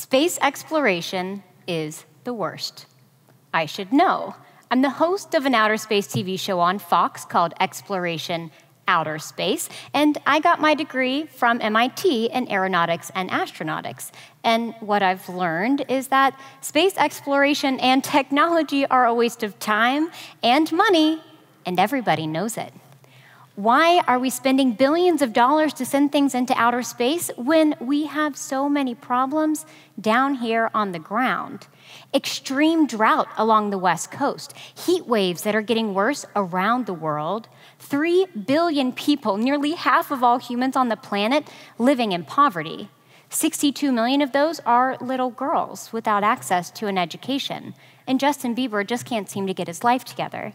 Space exploration is the worst. I should know. I'm the host of an outer space TV show on Fox called Xploration Outer Space, and I got my degree from MIT in Aeronautics and Astronautics. And what I've learned is that space exploration and technology are a waste of time and money, and everybody knows it. Why are we spending billions of dollars to send things into outer space when we have so many problems down here on the ground? Extreme drought along the West Coast, heat waves that are getting worse around the world, 3 billion people, nearly half of all humans on the planet, living in poverty. 62 million of those are little girls without access to an education. And Justin Bieber just can't seem to get his life together.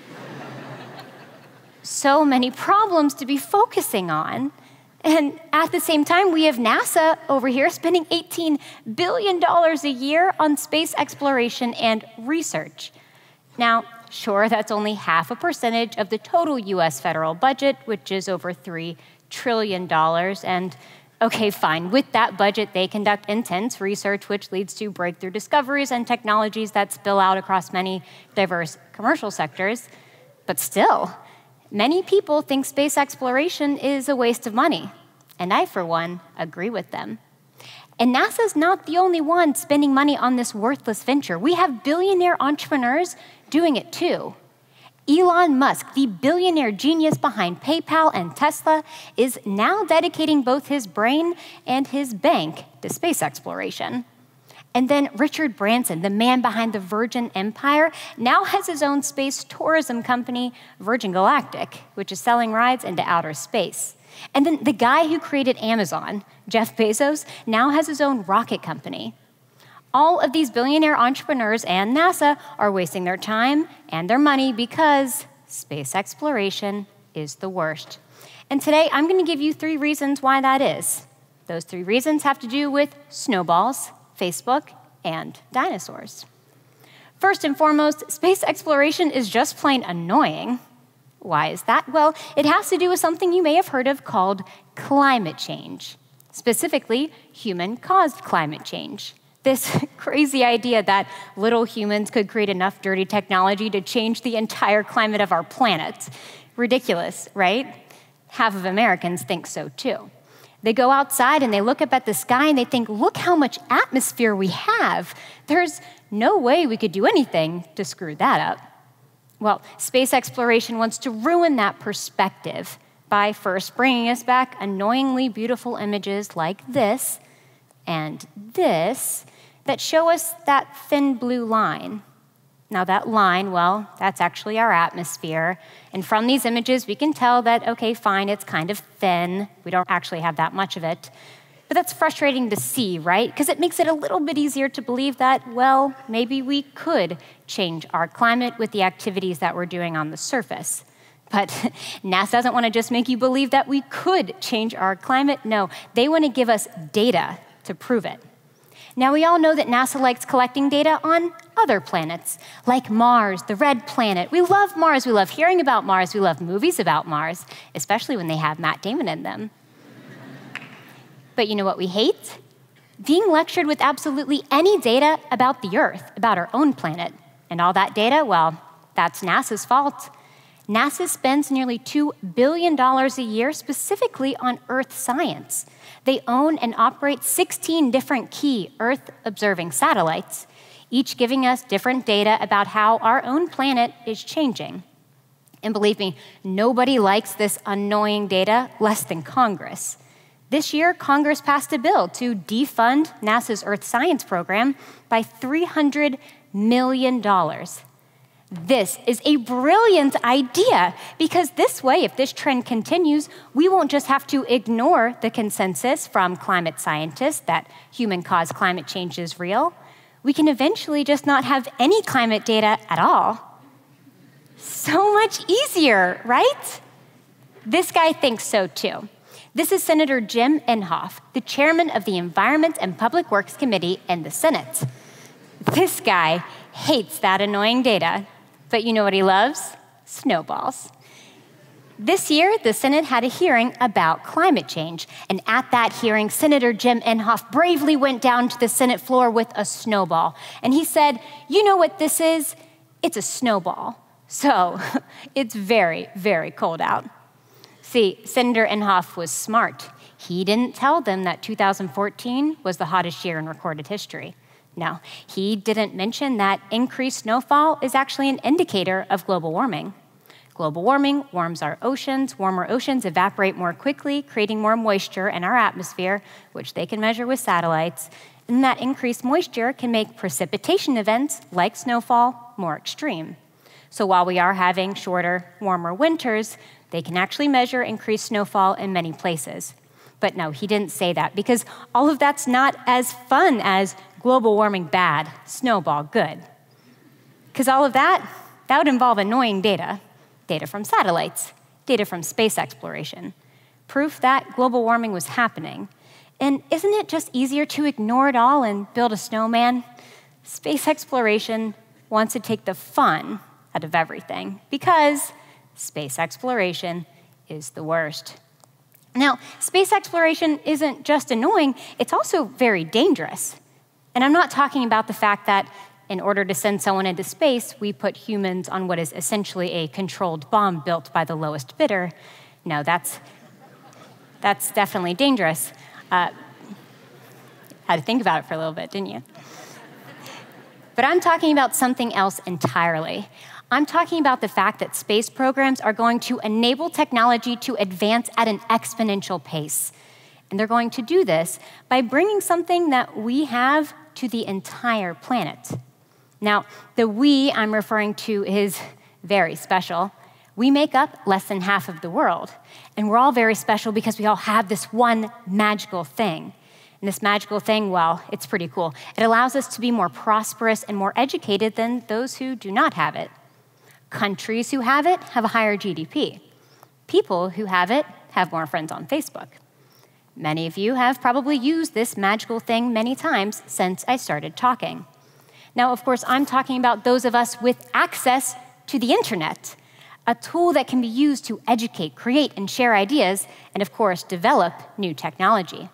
So many problems to be focusing on. And at the same time, we have NASA over here spending $18 billion a year on space exploration and research. Now, sure, that's only half a percentage of the total US federal budget, which is over $3 trillion. And okay, fine, with that budget, they conduct intense research, which leads to breakthrough discoveries and technologies that spill out across many diverse commercial sectors. But still, many people think space exploration is a waste of money, and I, for one, agree with them. And NASA's not the only one spending money on this worthless venture. We have billionaire entrepreneurs doing it too. Elon Musk, the billionaire genius behind PayPal and Tesla, is now dedicating both his brain and his bank to space exploration. And then Richard Branson, the man behind the Virgin Empire, now has his own space tourism company, Virgin Galactic, which is selling rides into outer space. And then the guy who created Amazon, Jeff Bezos, now has his own rocket company. All of these billionaire entrepreneurs and NASA are wasting their time and their money because space exploration is the worst. And today, I'm going to give you 3 reasons why that is. Those 3 reasons have to do with snowballs, Facebook, and dinosaurs. First and foremost, space exploration is just plain annoying. Why is that? Well, it has to do with something you may have heard of called climate change, specifically human-caused climate change. This crazy idea that little humans could create enough dirty technology to change the entire climate of our planet. Ridiculous, right? Half of Americans think so too. They go outside and they look up at the sky and they think, look how much atmosphere we have. There's no way we could do anything to screw that up. Well, space exploration wants to ruin that perspective by first bringing us back annoyingly beautiful images like this and this that show us that thin blue line. Now that line, well, that's actually our atmosphere. And from these images, we can tell that, okay, fine, it's kind of thin. We don't actually have that much of it. But that's frustrating to see, right? Because it makes it a little bit easier to believe that, well, maybe we could change our climate with the activities that we're doing on the surface. But NASA doesn't want to just make you believe that we could change our climate. No, they want to give us data to prove it. Now, we all know that NASA likes collecting data on other planets, like Mars, the red planet. We love Mars. We love hearing about Mars. We love movies about Mars, especially when they have Matt Damon in them. But you know what we hate? Being lectured with absolutely any data about the Earth, about our own planet. And all that data, well, that's NASA's fault. NASA spends nearly $2 billion a year specifically on Earth science. They own and operate 16 different key Earth-observing satellites, each giving us different data about how our own planet is changing. And believe me, nobody likes this annoying data less than Congress. This year, Congress passed a bill to defund NASA's Earth science program by $300 million. This is a brilliant idea because this way, if this trend continues, we won't just have to ignore the consensus from climate scientists that human-caused climate change is real. We can eventually just not have any climate data at all. So much easier, right? This guy thinks so too. This is Senator Jim Inhofe, the chairman of the Environment and Public Works Committee in the Senate. This guy hates that annoying data. But you know what he loves? Snowballs. This year, the Senate had a hearing about climate change. And at that hearing, Senator Jim Inhofe bravely went down to the Senate floor with a snowball. And he said, "You know what this is? It's a snowball." So it's very, very cold out. See, Senator Inhofe was smart. He didn't tell them that 2014 was the hottest year in recorded history. No, he didn't mention that increased snowfall is actually an indicator of global warming. Global warming warms our oceans. Warmer oceans evaporate more quickly, creating more moisture in our atmosphere, which they can measure with satellites. And that increased moisture can make precipitation events like snowfall more extreme. So while we are having shorter, warmer winters, they can actually measure increased snowfall in many places. But no, he didn't say that, because all of that's not as fun as global warming bad, snowball good. Because all of that would involve annoying data. Data from satellites, data from space exploration, proof that global warming was happening. And isn't it just easier to ignore it all and build a snowman? Space exploration wants to take the fun out of everything, because space exploration is the worst. Now, space exploration isn't just annoying, it's also very dangerous. And I'm not talking about the fact that in order to send someone into space, we put humans on what is essentially a controlled bomb built by the lowest bidder. No, that's definitely dangerous. Had to think about it for a little bit, didn't you? But I'm talking about something else entirely. I'm talking about the fact that space programs are going to enable technology to advance at an exponential pace. And they're going to do this by bringing something that we have to the entire planet. Now, the we I'm referring to is very special. We make up less than half of the world. And we're all very special because we all have this one magical thing. And this magical thing, well, it's pretty cool. It allows us to be more prosperous and more educated than those who do not have it. Countries who have it have a higher GDP. People who have it have more friends on Facebook. Many of you have probably used this magical thing many times since I started talking. Now, of course, I'm talking about those of us with access to the internet, a tool that can be used to educate, create, and share ideas, and of course, develop new technology.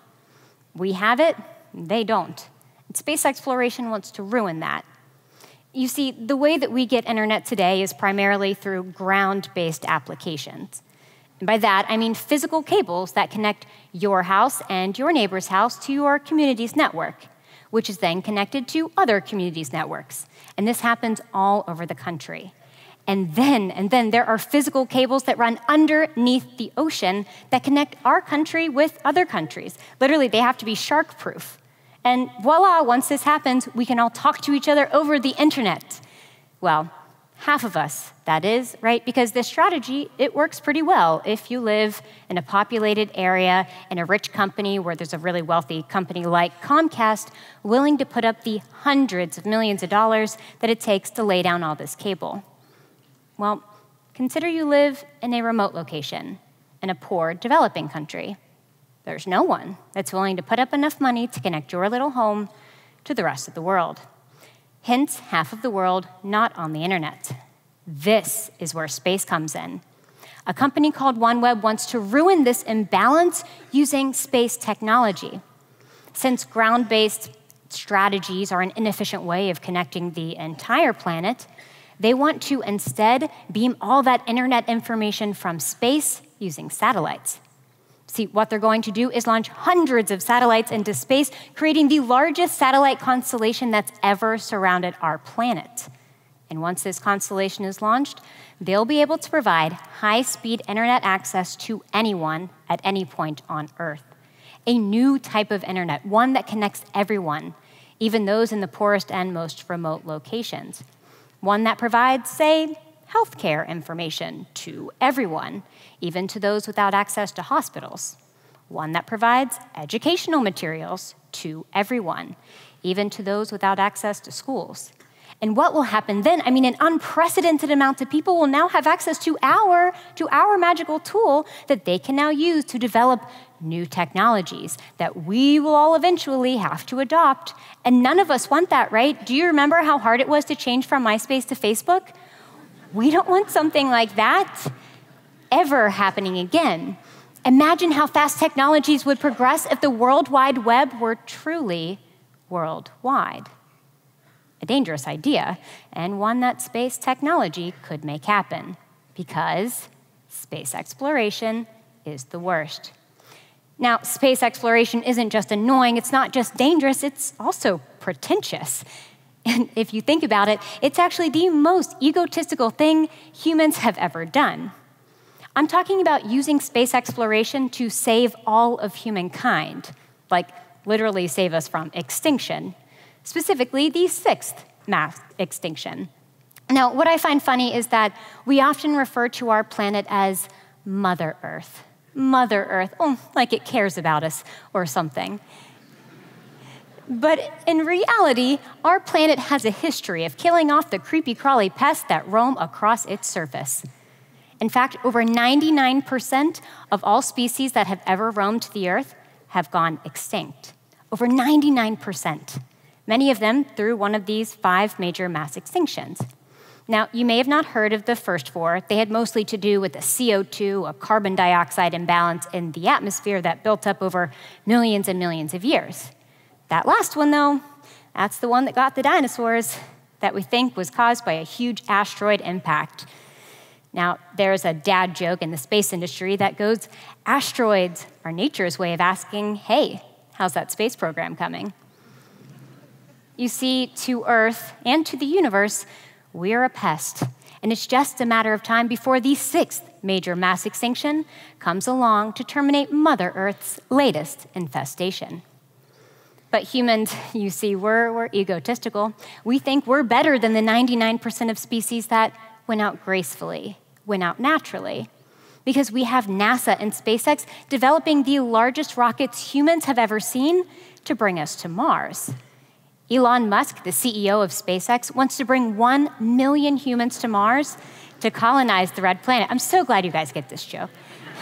We have it, they don't. And space exploration wants to ruin that. You see, the way that we get internet today is primarily through ground-based applications. And by that, I mean physical cables that connect your house and your neighbor's house to your community's network, which is then connected to other communities' networks. And this happens all over the country. And then there are physical cables that run underneath the ocean that connect our country with other countries. Literally, they have to be shark-proof. And voila, once this happens, we can all talk to each other over the internet. Well, half of us, that is, right? Because this strategy, it works pretty well if you live in a populated area in a rich company where there's a really wealthy company like Comcast willing to put up the hundreds of millions of dollars that it takes to lay down all this cable. Well, consider you live in a remote location in a poor developing country. There's no one that's willing to put up enough money to connect your little home to the rest of the world. Hence, half of the world not on the internet. This is where space comes in. A company called OneWeb wants to ruin this imbalance using space technology. Since ground-based strategies are an inefficient way of connecting the entire planet, they want to instead beam all that internet information from space using satellites. See, what they're going to do is launch hundreds of satellites into space, creating the largest satellite constellation that's ever surrounded our planet. And once this constellation is launched, they'll be able to provide high-speed internet access to anyone at any point on Earth. A new type of internet, one that connects everyone, even those in the poorest and most remote locations. One that provides, say, healthcare information to everyone, even to those without access to hospitals. One that provides educational materials to everyone, even to those without access to schools. And what will happen then? I mean, an unprecedented amount of people will now have access to our magical tool that they can now use to develop new technologies that we will all eventually have to adopt. And none of us want that, right? Do you remember how hard it was to change from MySpace to Facebook? We don't want something like that. ever happening again. Imagine how fast technologies would progress if the World Wide Web were truly worldwide. A dangerous idea, and one that space technology could make happen, because space exploration is the worst. Now, space exploration isn't just annoying, it's not just dangerous, it's also pretentious. And if you think about it, it's actually the most egotistical thing humans have ever done. I'm talking about using space exploration to save all of humankind, like literally save us from extinction, specifically the 6th mass extinction. Now, what I find funny is that we often refer to our planet as Mother Earth. Mother Earth, like it cares about us or something. But in reality, our planet has a history of killing off the creepy-crawly pests that roam across its surface. In fact, over 99% of all species that have ever roamed the Earth have gone extinct. Over 99%. Many of them through one of these 5 major mass extinctions. Now, you may have not heard of the first 4. They had mostly to do with the CO2, a carbon dioxide imbalance in the atmosphere that built up over millions and millions of years. That last one, though, that's the one that got the dinosaurs, that we think was caused by a huge asteroid impact. Now, there's a dad joke in the space industry that goes, asteroids are nature's way of asking, hey, how's that space program coming? You see, to Earth and to the universe, we're a pest, and it's just a matter of time before the 6th major mass extinction comes along to terminate Mother Earth's latest infestation. But humans, you see, we're egotistical. We think we're better than the 99% of species that went out gracefully, went out naturally, because we have NASA and SpaceX developing the largest rockets humans have ever seen to bring us to Mars. Elon Musk, the CEO of SpaceX, wants to bring 1 million humans to Mars to colonize the red planet. I'm so glad you guys get this joke.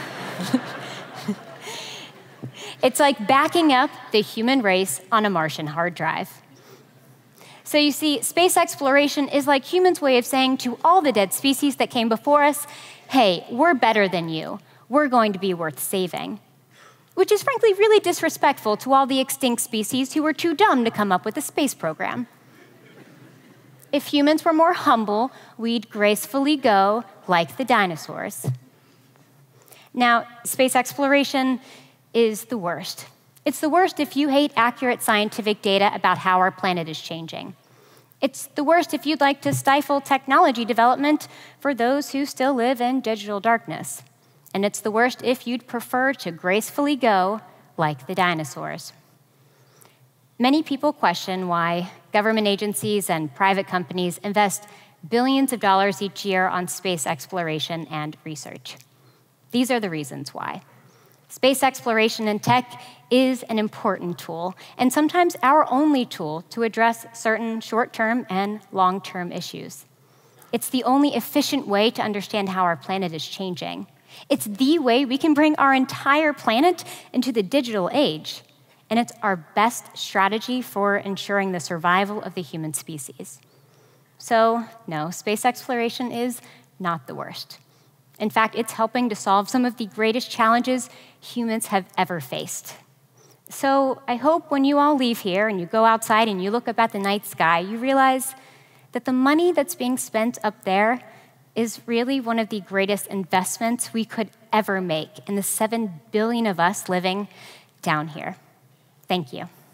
It's like backing up the human race on a Martian hard drive. So you see, space exploration is like humans' way of saying to all the dead species that came before us, hey, we're better than you. We're going to be worth saving. Which is frankly really disrespectful to all the extinct species who were too dumb to come up with a space program. If humans were more humble, we'd gracefully go like the dinosaurs. Now, space exploration is the worst. It's the worst if you hate accurate scientific data about how our planet is changing. It's the worst if you'd like to stifle technology development for those who still live in digital darkness. And it's the worst if you'd prefer to gracefully go like the dinosaurs. Many people question why government agencies and private companies invest billions of dollars each year on space exploration and research. These are the reasons why. Space exploration and tech is an important tool, and sometimes our only tool to address certain short-term and long-term issues. It's the only efficient way to understand how our planet is changing. It's the way we can bring our entire planet into the digital age, and it's our best strategy for ensuring the survival of the human species. So, no, space exploration is not the worst. In fact, it's helping to solve some of the greatest challenges humans have ever faced. So I hope when you all leave here and you go outside and you look up at the night sky, you realize that the money that's being spent up there is really one of the greatest investments we could ever make in the 7 billion of us living down here. Thank you.